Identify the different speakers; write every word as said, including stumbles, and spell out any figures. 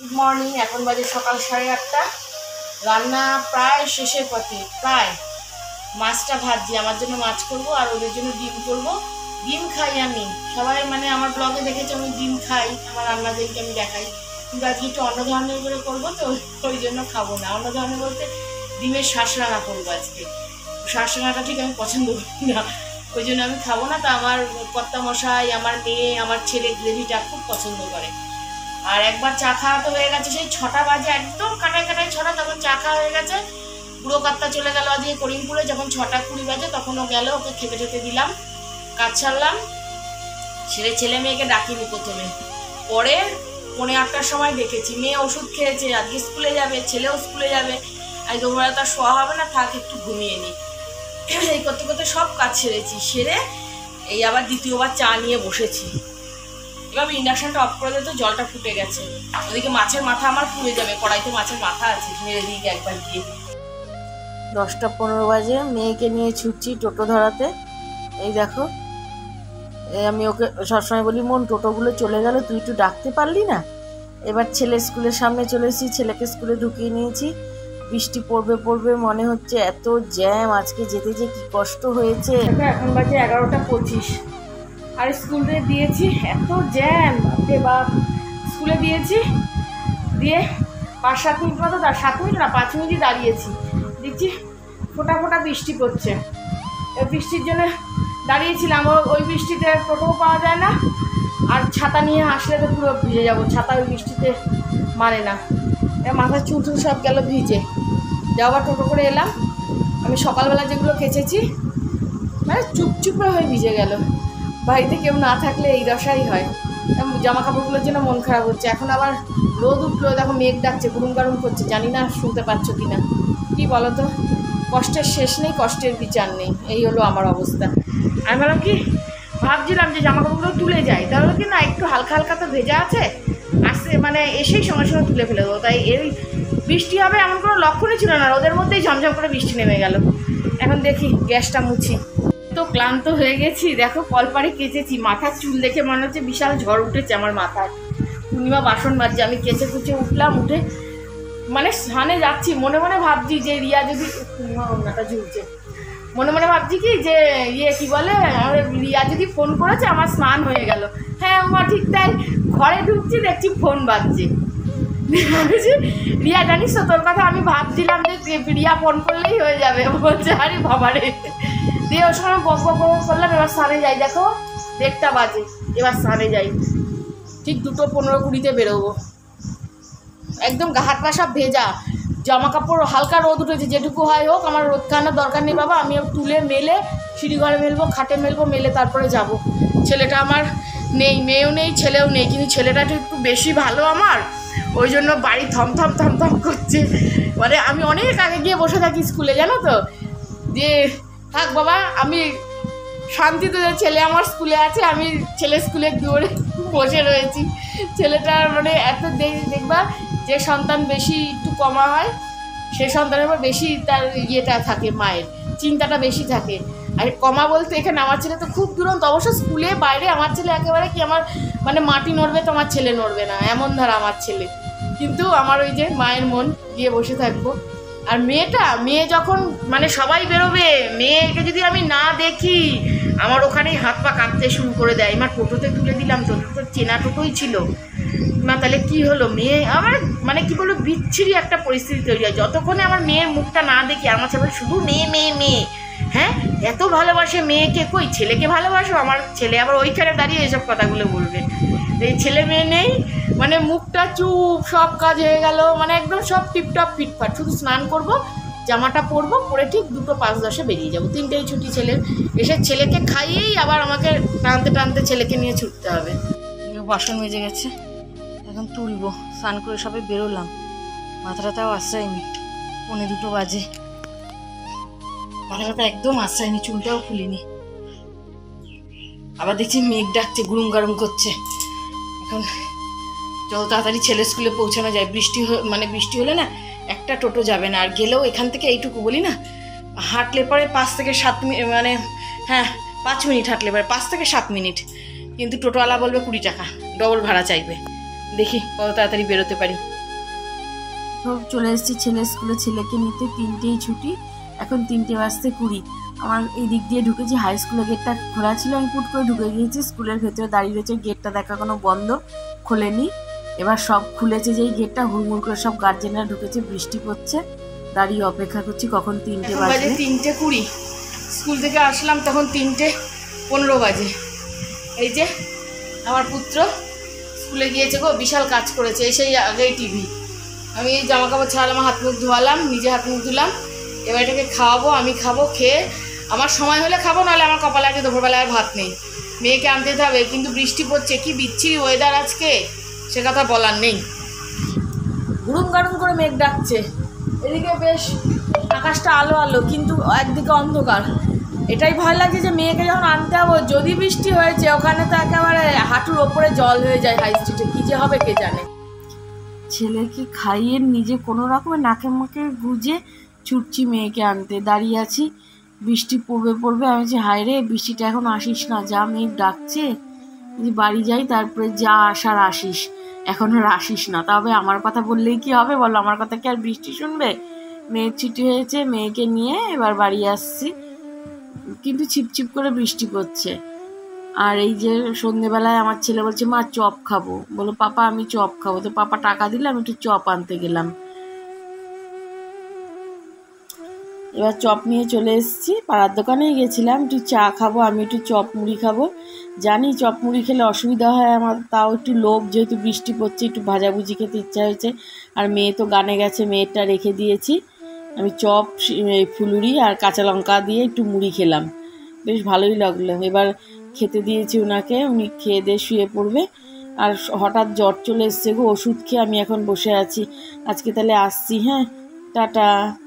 Speaker 1: Good morning. এখন বাজে সকাল সাড়ে আটটা। রান্না প্রায় শেষের পথে, প্রায়। মাছটা ভাজছি, আমার জন্য মাছ করব আর ওদের জন্য ডিম করব। ডিম খাই আমি, সবাই মানে আমার ব্লগে দেখেছি আমি ডিম খাই, আমার রান্নাদেরকে আমি দেখাই, কিন্তু আজকে একটু অন্য ধরনের করে করবো, তো ওই জন্য খাবো না। অন্য ধরনের বলতে ডিমের শাঁস রান্না করবো আজকে। শাঁস রান্নাটা ঠিক আমি পছন্দ করি না, ওই জন্য আমি খাবো না। তা আমার কর্তা মশাই, আমার মেয়ে, আমার ছেলে গ্রেভিটা খুব পছন্দ করে। আর একবার চা খাওয়া তো হয়ে গেছে, সেই ছটা বাজে একদম কাটায় কাটায় ছটা, তখন চা খাওয়া হয়ে গেছে। বুড়ো কর্তা চলে গেল আজকে করিমপুরে, যখন ছটা কুড়ি বাজে তখন ও গেল, ওকে খেতে খেতে দিলাম, কাজ ছাড়লাম। ছেলে ছেলে মেয়েকে ডাকিনি প্রথমে, পরে পৌনে আটটার সময় দেখেছি। মেয়ে ওষুধ খেয়েছে, আজকে স্কুলে যাবে, ছেলেও স্কুলে যাবে, আজ দুপুরে তার শোয়া হবে না, থাক একটু ঘুমিয়ে নিই। এই করতে করতে সব কাজ সেরেছি, সেরে এই আবার দ্বিতীয়বার চা নিয়ে বসেছি। এবার ইন্ডাকশনটা অফ করে দিতে, জলটা ফুটে গেছে, ওদিকে মাছের মাথা আমার পুড়ে যাবে, কড়াইতে মাছের মাথা আছে, মেরে দিই একবার দিয়ে। দশটা পনেরো বাজে, মেয়েকে নিয়ে ছুটছি টোটো ধরাতে। এই দেখো, আমি ওকে সবসময় বলি, মন টোটোগুলো চলে গেল, তুই একটু ডাকতে পারলি না। এবার ছেলে স্কুলের সামনে চলে এসেছি, ছেলেকে স্কুলে ঢুকিয়ে নিয়েছি। বৃষ্টি পড়বে পড়বে মনে হচ্ছে, এত জ্যাম, আজকে যেতে যে কি কষ্ট হয়েছে। এখন বাজে এগারোটা পঁচিশ, আর স্কুলে দিয়েছি, এত জ্যাম বা স্কুলে দিয়েছি, দিয়ে পাঁচ সাত মিনিট মতো, তার সাত মিনিট না পাঁচ মিনিটই দাঁড়িয়েছি, দেখছি ফোটা ফোটা বৃষ্টি পড়ছে। এই বৃষ্টির জন্য দাঁড়িয়েছিলাম, ওই বৃষ্টিতে টোটোও পাওয়া যায় না, আর ছাতা নিয়ে আসলে তো পুরো ভিজে যাবো, ছাতা ওই বৃষ্টিতে মানে না, মাথার চুল চুল সব গেল ভিজে। যাওয়ার টোটো করে এলাম, আমি সকালবেলা যেগুলো কেচেছি মানে চুপচুপে হয়ে ভিজে গেল। বাড়িতে কেউ না থাকলে এই দশাই হয়। জামা কাপড়গুলোর জন্য মন খারাপ হচ্ছে। এখন আবার রোদ উঠলো, দেখো মেঘ ডাকছে, গুরুম গারুম করছে, জানি না শুনতে পাচ্ছ কি না। কী বলো তো, কষ্টের শেষ নেই, কষ্টের বিচার নেই, এই হলো আমার অবস্থা। আমি ভাবলাম কি, ভাবছিলাম যে জামা কাপড়গুলো তুলে যাই, তাহলে কি না একটু হালকা হালকা তো ভেজা আছে, আসতে মানে এসেই সঙ্গে সঙ্গে তুলে ফেলে দেবো। তাই এই বৃষ্টি হবে এমন কোনো লক্ষণই ছিল না, ওদের মধ্যেই ঝমঝম করে বৃষ্টি নেমে গেল। এখন দেখি গ্যাসটা মুছি। তো ক্লান্ত হয়ে গেছি, দেখো কলপাড়ে কেচেছি, মাথার চুল দেখে মনে হচ্ছে বিশাল ঝড় উঠেছে আমার মাথায়। পূর্ণিমা বাসন মাজছে, আমি কেচে কুচে উঠলাম, উঠে মানে স্নানে যাচ্ছি, মনে মনে ভাবছি যে রিয়া যদি, পূর্ণিমা ওনাটা ঝুলছে, মনে মনে ভাবছি কি যে ইয়ে কী বলে, আমার রিয়া যদি ফোন করেছে আমার স্নান হয়ে গেল। হ্যাঁ মা ঠিক তাই, ঘরে ঢুকছি দেখছি ফোন বাজছে। রিয়া জানিস তো তোর কথা, আমি ভাবছিলাম যে রিয়া ফোন করলেই হয়ে যাবে, বলছে আরে বাবারে। দিয়ে ওর সময় বক বক বক করলাম, এবার স্নানে যাই, দেখো দেড়টা বাজে, এবার স্নানে যাই, ঠিক দুটো পনেরো কুড়িতে বেরোবো। একদম গা হাত পা সব ভেজা, জামা কাপড় হালকা রোদ উঠেছে, যেটুকু হয় হোক, আমার রোদ খাওয়ানোর দরকার নেই বাবা, আমি তুলে মেলে সিঁড়ি ঘরে মেলবো, খাটে মেলবো, মেলে তারপরে যাব। ছেলেটা আমার নেই, মেয়েও নেই, ছেলেও নেই, কিন্তু ছেলেটা একটু বেশি ভালো আমার, ওই জন্য বাড়ি থমথম থমথম করছে। মানে আমি অনেক আগে গিয়ে বসে থাকি স্কুলে, জানো তো, দিয়ে থাক বাবা, আমি শান্তিতে, ছেলে আমার স্কুলে আছে, আমি ছেলে স্কুলের দুয়ারে বসে রয়েছি। ছেলেটার মানে এত দেখবা, যে সন্তান বেশি একটু কমা হয়, সে সন্তানের উপর বেশি তার ইয়েটা থাকে, মায়ের চিন্তাটা বেশি থাকে। আর কমা বলতে এখানে আমার ছেলে তো খুব দুরন্ত, অবশ্য স্কুলে বাইরে আমার ছেলে একেবারে কি, আমার মানে মাটি নড়বে তো আমার ছেলে নড়বে না, এমন ধারা আমার ছেলে। কিন্তু আমার ওই যে মায়ের মন, গিয়ে বসে থাকবো। আর মেয়েটা, মেয়ে যখন মানে সবাই বেরোবে, মেয়েকে যদি আমি না দেখি, আমার ওখানেই হাত পা কাঁপতে শুরু করে দেয়। আমার টোটোতে তুলে দিলাম, তো তো চেনা টোটোই ছিল না, তাহলে কী হলো, মেয়ে আমার মানে কী বলবো, বিচ্ছিরি একটা পরিস্থিতি তৈরি হয় যতক্ষণে আমার মেয়ের মুখটা না দেখি। আমার ছেলে শুধু মেয়ে মেয়ে মেয়ে, হ্যাঁ এত ভালোবাসে মেয়েকে, কই ছেলেকে ভালোবাসো? আমার ছেলে আবার ওইখানে দাঁড়িয়ে এসব কথাগুলো বলবে, এই ছেলে মেয়ে নেই, মানে মুখটা চুপ, সব কাজ হয়ে গেল, মানে একদম সব টিপটপ ফিটফাট, শুধু স্নান করব, জামাটা পরবো, পরে ঠিক দুটো পাঁচ দশে বেরিয়ে যাবো, তিনটেই ছুটি ছেলের। এসে ছেলেকে খাইয়েই আবার আমাকে টানতে টানতে ছেলেকে নিয়ে ছুটতে হবে। বাসন মেজে গেছে, এখন তুলবো, স্নান করে সবাই বেরোলাম, মাথাটাও আশ্রয়নি, পৌনে দুটো বাজে, মাথাটা একদম আশ্রয়নি, চুলটাও খুলিনি। আবার দেখছি মেঘ ডাকছে, গুরুম গারুম করছে। এখন যত তাড়াতাড়ি ছেলে স্কুলে পৌঁছানো যায়, বৃষ্টি মানে বৃষ্টি হলে না একটা টোটো যাবে না, আর গেলেও এখান থেকে এইটুকু বলি না, হাঁটলে পরে পাঁচ থেকে সাত মিনিট, মানে হ্যাঁ পাঁচ মিনিট হাঁটলে পরে পাঁচ থেকে সাত মিনিট, কিন্তু টোটোওয়ালা বলবে কুড়ি টাকা, ডবল ভাড়া চাইবে। দেখি কত তাড়াতাড়ি বেরোতে পারি।
Speaker 2: তো চলে এসেছি ছেলের স্কুলে, ছেলেকে নিতে। তিনটেই ছুটি, এখন তিনটে বাজতে কুড়ি। আমার এই দিক দিয়ে ঢুকেছি, হাই স্কুলের গেটটা খোলা ছিল, আমি পুট করে ঢুকে গিয়েছি। স্কুলের ভেতরে দাঁড়িয়ে রয়েছে, গেটটা দেখা কোনো বন্ধ, খোলেনি। এবার সব খুলেছে যেই গেটটা, হুড়মুড় করে সব গার্জেনরা ঢুকেছে, বৃষ্টি পড়ছে, দাঁড়িয়ে অপেক্ষা করছি কখন তিনটে বাজে।
Speaker 1: তিনটে কুড়ি স্কুল থেকে আসলাম, তখন তিনটে পনেরো বাজে। এই যে আমার পুত্র স্কুলে গিয়েছে গো, বিশাল কাজ করেছে, এসেই আগেই টিভি। আমি জামা কাপড় ছাড়ালাম, হাত মুখ ধোয়ালাম, নিজে হাত মুখ ধুলাম। এবার এটাকে খাওয়াবো, আমি খাবো, খেয়ে আমার সময় হলে খাবো, নাহলে আমার কপালে আগে দুপুরবেলায় ভাত নেই। মেয়েকে আনতে যেতে হবে, কিন্তু বৃষ্টি পড়ছে, কি বিচ্ছিরি ওয়েদার আজকে, সে কথা বলার নেই। গুড়ুম গাড়ুম করে মেঘ ডাকছে, এদিকে বেশ আকাশটা আলো আলো, কিন্তু একদিকে অন্ধকার। এটাই ভয় লাগছে যে মেয়েকে যখন আনতে যাবো, যদি বৃষ্টি হয়েছে ওখানে তো একেবারে হাঁটুর ওপরে জল হয়ে যায় হাই স্ট্রিটে, কী যে হবে কে জানে।
Speaker 2: ছেলেকে খাইয়ে নিজে কোনো রকমের নাকে মুখে গুজে ছুটছি মেয়েকে আনতে, দাঁড়িয়ে আছি। বৃষ্টি পড়বে পড়বে, আমি বলছি হায় রে, বৃষ্টিটা এখন আসিস না, যা মেঘ ডাকছে, যদি বাড়ি যাই তারপরে যা আসার আসিস, এখন আর আসিস না। তবে আমার কথা বললেই কি হবে বলো, আমার কথা কি আর বৃষ্টি শুনবে? মেয়ের ছুটি হয়েছে, মেয়েকে নিয়ে এবার বাড়ি আসছি, কিন্তু ছিপছিপ করে বৃষ্টি পড়ছে। আর এই যে সন্ধেবেলায় আমার ছেলে বলছে মা চপ খাবো, বলো পাপা আমি চপ খাবো, তো পাপা টাকা দিলে আমি একটু চপ আনতে গেলাম। এবার চপ নিয়ে চলে এসেছি, পাড়ার দোকানেই গেছিলাম, একটু চা খাবো, আমি একটু চপ মুড়ি খাবো। জানি চপ মুড়ি খেলে অসুবিধা হয় আমার, তাও একটু লোভ, যেহেতু বৃষ্টি পড়ছে একটু ভাজাভুজি খেতে ইচ্ছা হয়েছে। আর মেয়ে তো গানে গেছে, মেয়েরটা রেখে দিয়েছি। আমি চপ, ফুলুরি আর কাঁচা লঙ্কা দিয়ে একটু মুড়ি খেলাম, বেশ ভালোই লাগলো। এবার খেতে দিয়েছি ওনাকে, উনি খেয়ে দিয়ে শুয়ে পড়বে। আর হঠাৎ জ্বর চলে এসছে গো, ওষুধ খেয়ে আমি এখন বসে আছি। আজকে তাহলে আসছি, হ্যাঁ, টাটা।